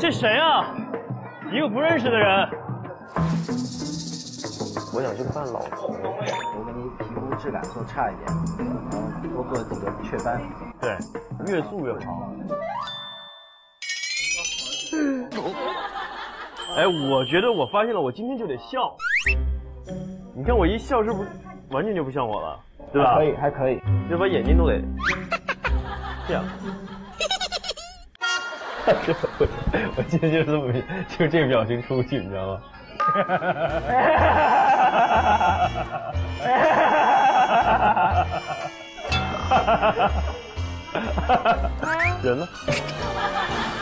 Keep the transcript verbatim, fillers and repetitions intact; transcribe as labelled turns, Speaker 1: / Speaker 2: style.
Speaker 1: 这谁啊？一个不认识的人。
Speaker 2: 我想去扮老头，
Speaker 3: 我给你皮肤质感做差一点，然后多做几个雀斑。
Speaker 1: 对，越素越好。哎，我觉得我发现了，我今天就得笑。你看我一笑，是不是完全就不像我了？对吧？
Speaker 3: 可以，还可以，
Speaker 1: 就把眼睛都得这样。
Speaker 2: 我我今天就是这么，就这个表情出去，你知道吗？
Speaker 1: 人呢？